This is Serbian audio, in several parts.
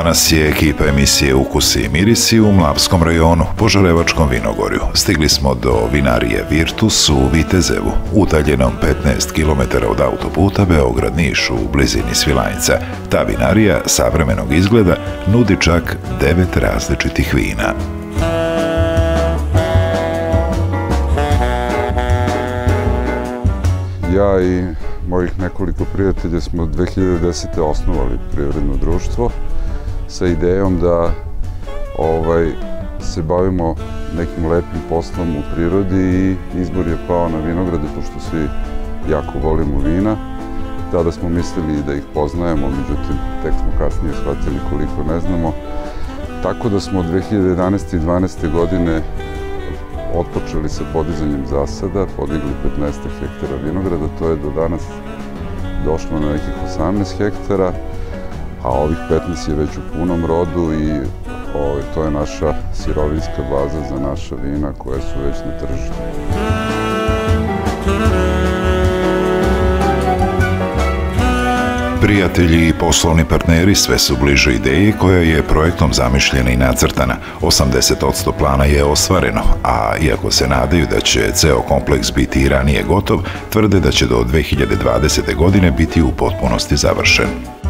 Danas je ekipa emisije Ukusi i mirisi u Mlavskom rajonu, Požarevačkom vinogorju. Stigli smo do vinarije Virtus u Vitezevu, udaljenom 15 km od autoputa Beograd-Niš u blizini Svilajnca. Ta vinarija savremenog izgleda nudi čak 9 različitih vina. Ja i mojih nekoliko prijatelja smo 2010. osnovali privredno društvo sa idejom da se bavimo nekim lepim poslom u prirodi i izbor je pao na vinograde, pošto svi jako volimo vina. Tada smo mislili da ih poznajemo, međutim, tek smo kasnije shvatili koliko ne znamo. Tako da smo od 2011. i 2012. godine otpočeli sa podizanjem zasada, podigli 15 hektara vinograda, to je do danas došlo na nekih 18 hektara, a ovih 15 je već u punom rodu i to je naša sirovinska baza za naša vina koja su već na tržištu. Prijatelji i poslovni partneri sve su bliže ideji koja je projektom zamišljena i nacrtana. 80% plana je ostvareno, a iako se nadaju da će ceo kompleks biti i ranije gotov, tvrde da će do 2020. godine biti u potpunosti završen.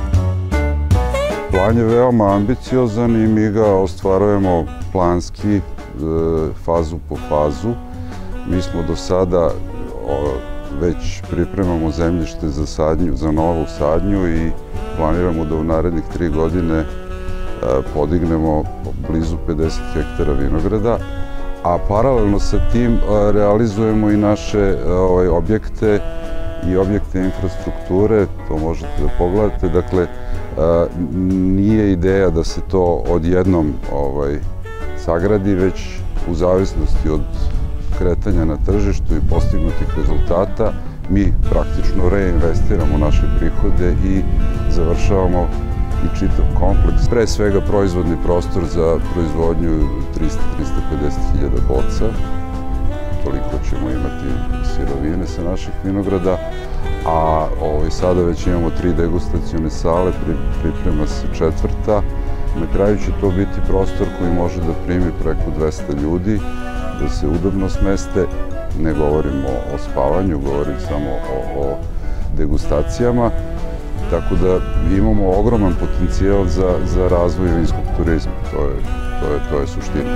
Plan je veoma ambiciozan i mi ga ostvarujemo planski, fazu po fazu. Mi smo do sada već pripremamo zemljište za sadnju, za novu sadnju i planiramo da u narednih 3 godine podignemo blizu 50 hektara vinograda, a paralelno sa tim realizujemo i naše objekte i objekte infrastrukture, to možete da pogledate. Dakle, nije ideja da se to odjednom sagradi, već u zavisnosti od kretanja na tržištu i postignutih rezultata, mi praktično reinvestiramo naše prihode i završavamo i čitav kompleks. Pre svega proizvodni prostor za proizvodnju 300-350 hiljada boca. Toliko ćemo imati sirovine sa naših vinograda, a sada već imamo 3 degustacione sale, priprema se 4. Na kraju će to biti prostor koji može da primi preko 200 ljudi, da se udobno smeste. Ne govorim o spavanju, govorim samo o degustacijama. Tako da imamo ogroman potencijal za razvoj vinskog turizma. To je suština.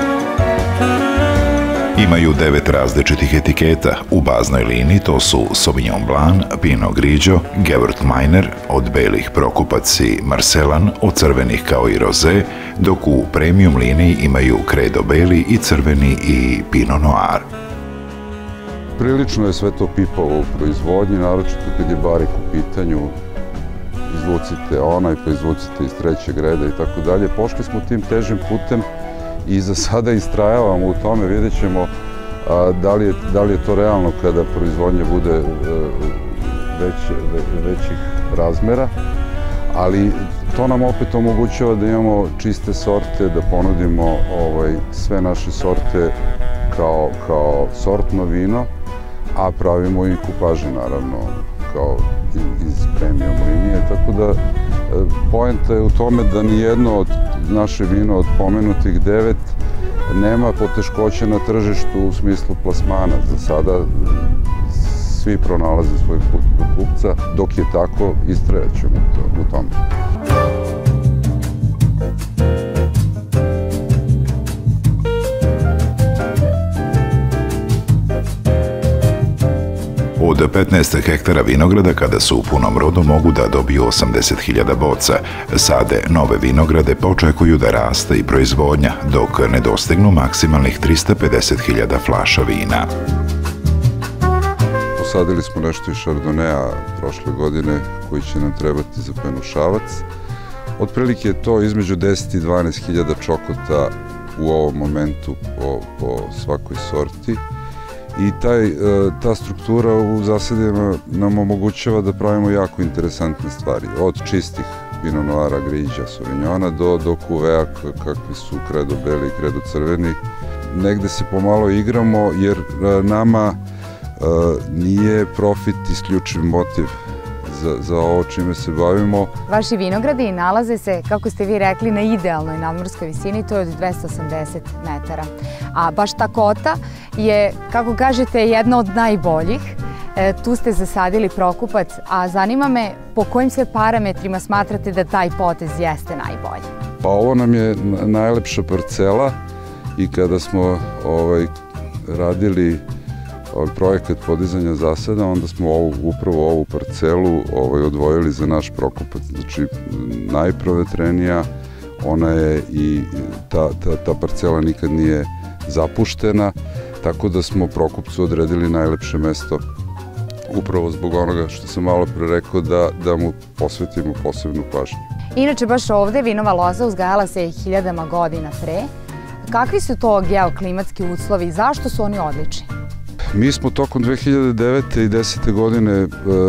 Imaju 9 različitih etiketa. U baznoj liniji to su Sauvignon Blanc, Pinot Grigio, Gewürztraminer, od belih Prokupac i Marselan, od crvenih kao i Rosé, dok u premium liniji imaju Credo beli i crveni i Pinot Noir. Prilično je sve to pipavo u proizvodnji, naročito kad je barik u pitanju. Izvucite onaj, pa izvucite iz trećeg reda i tako dalje. Pošli smo tim težim putem i za sada istrajavamo u tome. Vidjet ćemo da li je to realno kada proizvodnja bude većih razmera, ali to nam opet omogućava da imamo čiste sorte, da ponudimo sve naše sorte kao sortno vino, a pravimo i kupaže naravno kao iz premium linije, tako da poenta je u tome da nijedno od naše vino od pomenutih 9 nema poteškoće na tržištu u smislu plasmana. Za sada svi pronalaze svoj put do kupca, dok je tako istrajat ćemo u tome. Od 15 hektara vinograda kada su u punom rodu mogu da dobiju 80.000 boca. Sade nove vinograde očekuju da raste i proizvodnja, dok ne dostignu maksimalnih 350.000 flaša vina. Posadili smo nešto iz Chardonnaya prošle godine koji će nam trebati za penušavac. Otprilike je to između 10 i 12.000 čokota u ovom momentu po svakoj sorti. I ta struktura u zasadima nam omogućava da pravimo jako interesantne stvari. Od čistih Pinot Noira, Grigia, Sauvignona do kuvea kakvi su Credo beli i Credo crveni. Negde se pomalo igramo jer nama nije profit isključiv motiv za ovo čime se bavimo. Vaši vinogradi nalaze se, kako ste vi rekli, na idealnoj nadmorskoj visini, to je od 280 metara. A baš ta kota je, kako kažete, jedna od najboljih. Tu ste zasadili Prokupac, a zanima me po kojim sve parametrima smatrate da taj potez jeste najbolji? Pa ovo nam je najlepša parcela i kada smo radili projekat podizanja zasada, onda smo upravo ovu parcelu odvojili za naš Prokupac. Znači, najprovetrenija, ona je i ta parcela nikad nije zapuštena, tako da smo Prokupcu odredili najlepše mesto upravo zbog onoga što sam malo pre rekao da mu posvetimo posebnu pažnju. Inače, baš ovde vinova loza uzgajala se hiljadama godina pre. Kakvi su to geoklimatski uslovi i zašto su oni odlični? Mi smo tokom 2009. i 2010. godine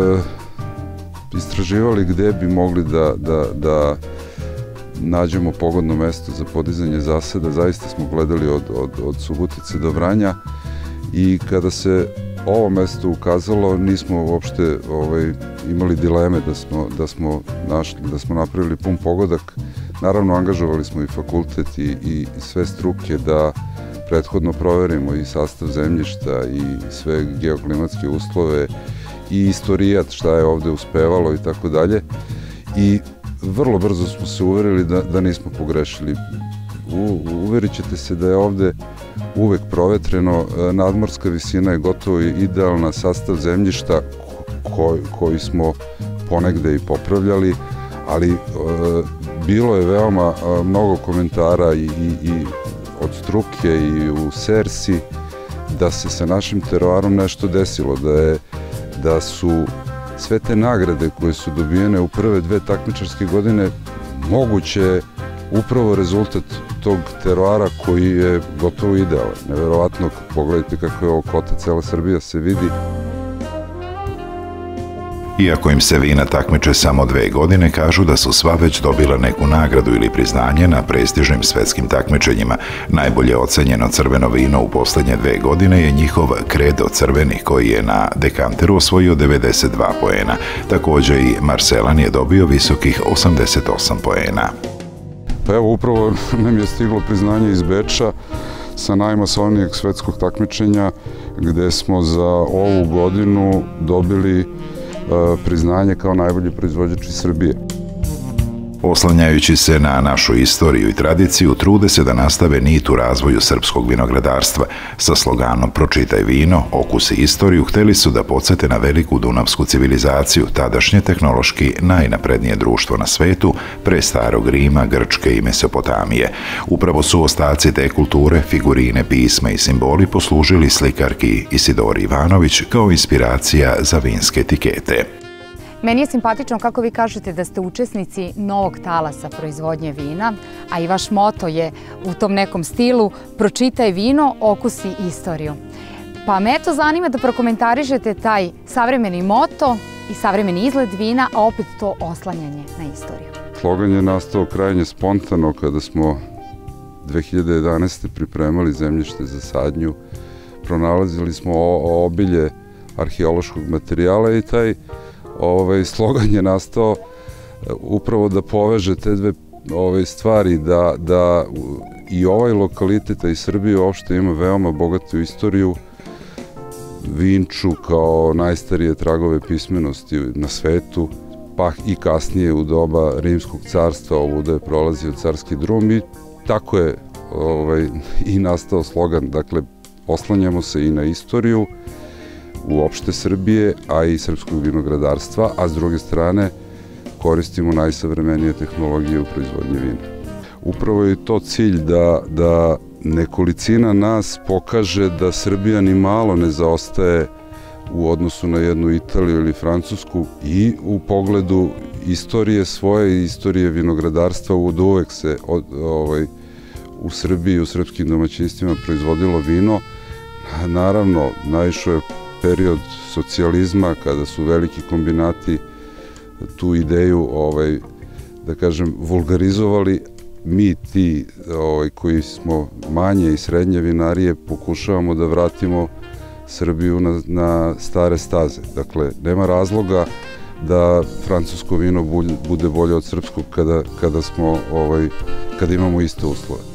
istraživali gde bi mogli da nađemo pogodno mesto za podizanje zasada. Zaista smo gledali od Subotice do Vranja i kada se ovo mesto ukazalo, nismo uopšte imali dileme da smo napravili pun pogodak. Naravno, angažovali smo i fakultet i sve struke da prethodno proverimo i sastav zemljišta i sve geoklimatske uslove i istorijat šta je ovde uspevalo i tako dalje. I vrlo brzo smo se uverili da nismo pogrešili. Uverit ćete se da je ovde uvek provetreno, nadmorska visina je gotovo idealna, sastav zemljišta koji smo ponegde i popravljali, ali bilo je veoma mnogo komentara i od struke i u Sersi da se sa našim teroarom nešto desilo, da su sve te nagrade koje su dobijene u prve dve takmičarske godine moguće upravo rezultat tog teroara koji je gotovo idealan. Neverovatno, pogledajte kako je ovo kota, cela Srbija se vidi. Iako im se vina takmiče samo 2 godine, kažu da su sva već dobila neku nagradu ili priznanje na prestižnim svetskim takmičenjima. Najbolje ocenjeno crveno vino u poslednje 2 godine je njihov Credo crveni, koji je na dekanteru osvojio 92 poena. Takođe i Marselan je dobio visokih 88 poena. Pa evo, upravo nam je stiglo priznanje iz Beča sa najmasovnijeg svetskog takmičenja, gde smo za ovu godinu dobili priznanje kao najbolji proizvođač iz Srbije. Oslanjajući se na našu istoriju i tradiciju, trude se da nastave nit u razvoju srpskog vinogradarstva. Sa sloganom Pročitaj vino, okusi istoriju, hteli su da podsete na veliku dunavsku civilizaciju, tadašnje tehnološki najnaprednije društvo na svetu, pre starog Rima, Grčke i Mesopotamije. Upravo su ostaci te kulture, figurine, pisma i simboli poslužili slikarki Isidori Ivanović kao inspiracija za vinske etikete. Meni je simpatično kako vi kažete da ste učesnici novog talasa proizvodnje vina, a i vaš moto je u tom nekom stilu Pročitaj vino, okusi istoriju. Pa me to zanima da prokomentarišete taj savremeni moto i savremeni izgled vina, a opet to oslanjanje na istoriju. Slogan je nastao krajnje spontano kada smo 2011. pripremali zemljište za sadnju. Pronalazili smo obilje arheološkog materijala i taj slogan je nastao upravo da poveže te dve stvari, da i ovaj lokalitet, a i Srbija uopšte ima veoma bogatu istoriju, Vinču kao najstarije tragove pismenosti na svetu, pa i kasnije u doba Rimskog carstva ovuda je prolazio carski drum i tako je i nastao slogan. Dakle, oslanjamo se i na istoriju uopšte Srbije, a i srpskog vinogradarstva, a s druge strane koristimo najsavremenije tehnologije u proizvodnji vina. Upravo je to cilj da nekolicina nas pokaže da Srbija ni malo ne zaostaje u odnosu na jednu Italiju ili Francusku i u pogledu istorije svoje i istorije vinogradarstva. Od uvek se u Srbiji, u srpskim domaćinstvima proizvodilo vino. Naravno, naišao je period socijalizma kada su veliki kombinati tu ideju, da kažem, vulgarizovali. Mi ti koji smo manje i srednje vinarije pokušavamo da vratimo Srbiju na stare staze. Dakle, nema razloga da francusko vino bude bolje od srpskog kada imamo iste uslove.